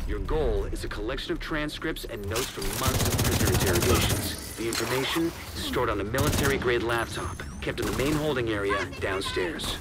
Your goal is a collection of transcripts and notes from months of prisoner interrogations. The information is stored on a military-grade laptop, kept in the main holding area downstairs.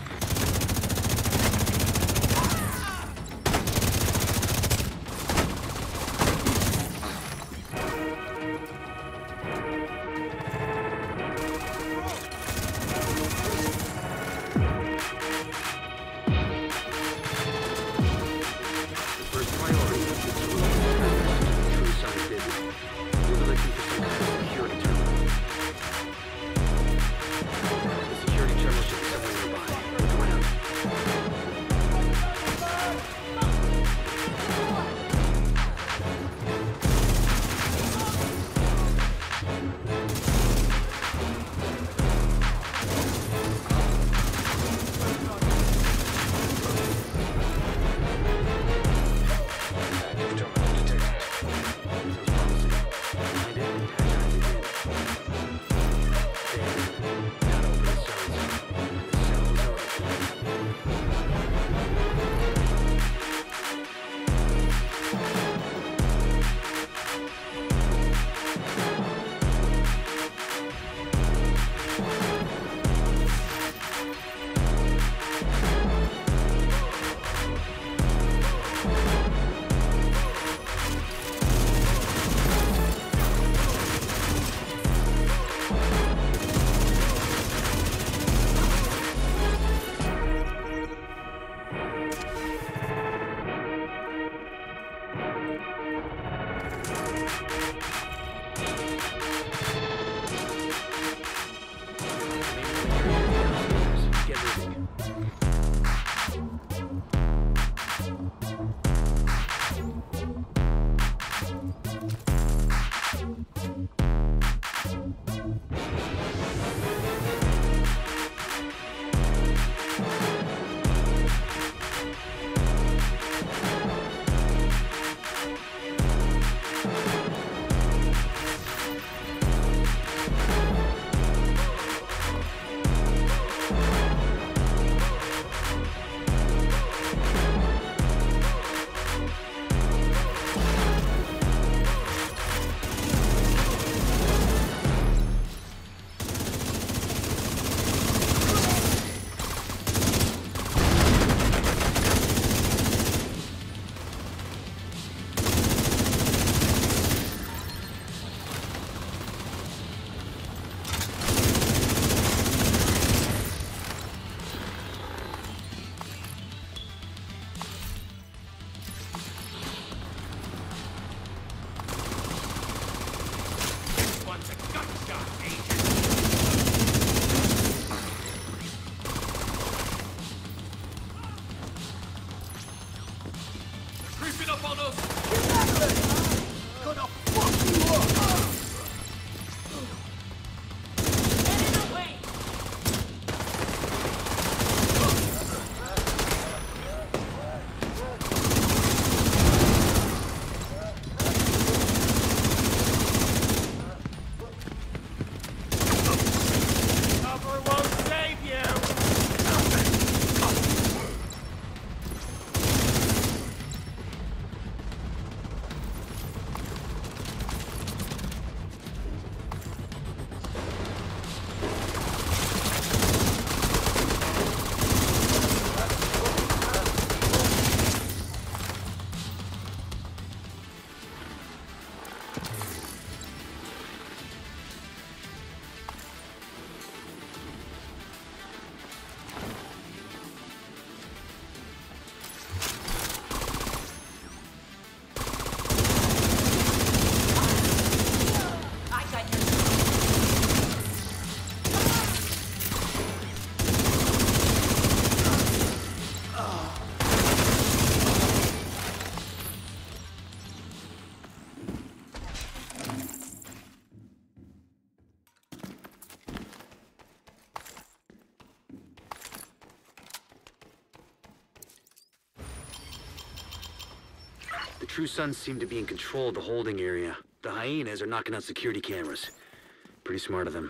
The True Sons seem to be in control of the holding area. The hyenas are knocking out security cameras. Pretty smart of them.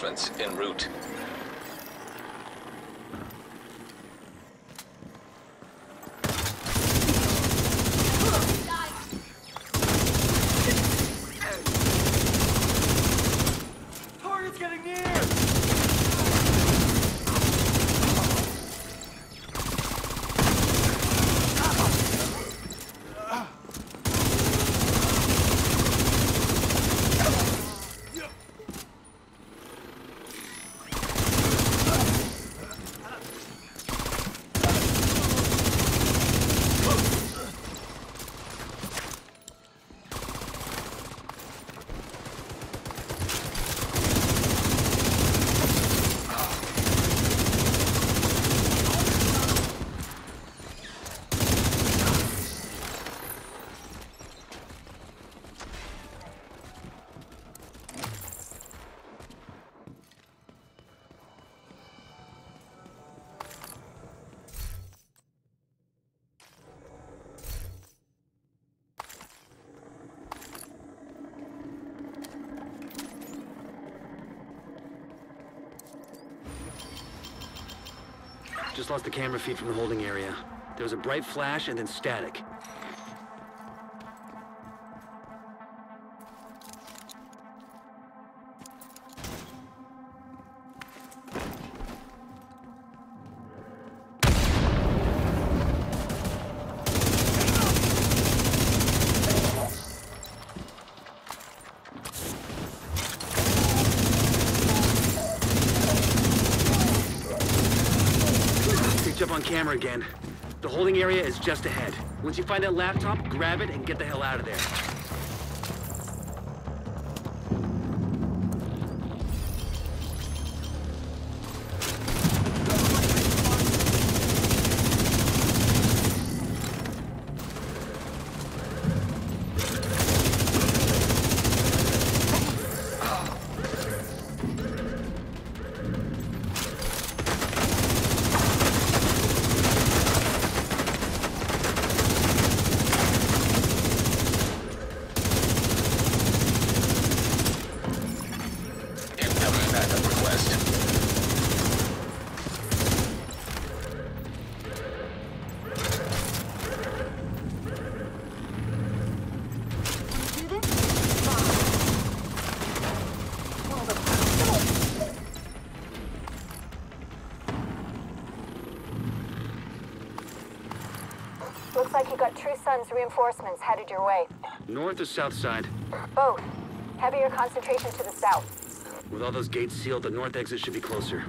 Reinforcements en route. Target's getting near! Just lost the camera feed from the holding area. There was a bright flash and then static. Up on camera again. The holding area is just ahead. Once you find that laptop, grab it and get the hell out of there. Looks like you got True Sun's reinforcements headed your way. North or south side? Both. Heavier concentration to the south. With all those gates sealed, the north exit should be closer.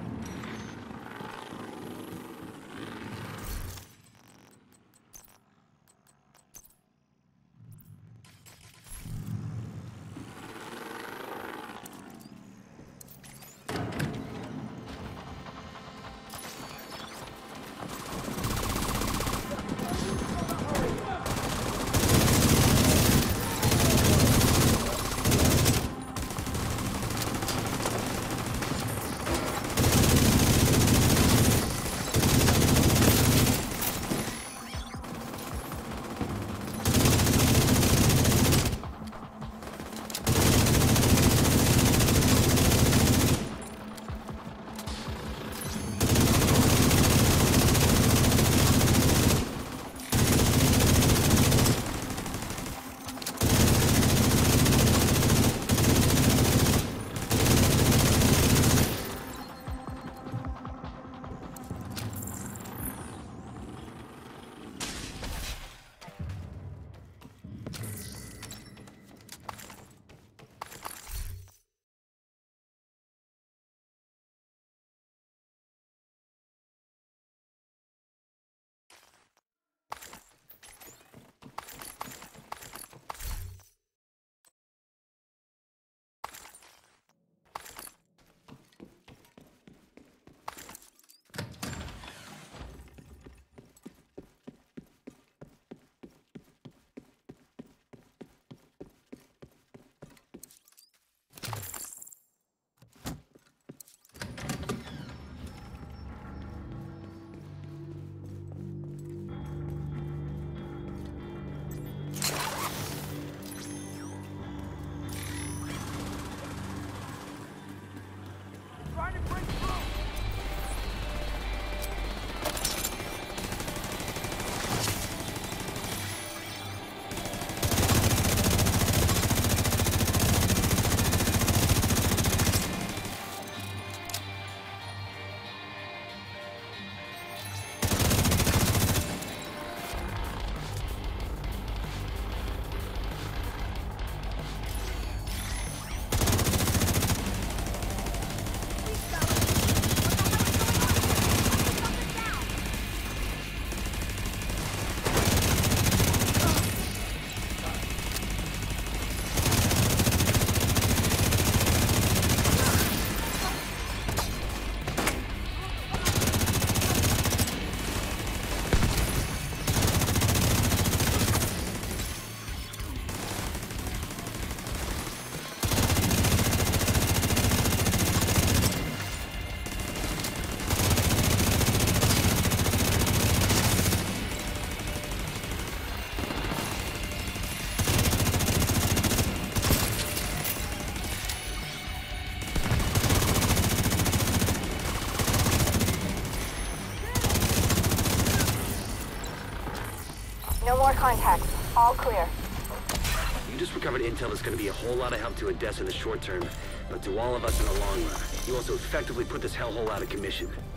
No more contacts. All clear. You just recovered intel that's going to be a whole lot of help to Odessa in the short term, but to all of us in the long run. You also effectively put this hellhole out of commission.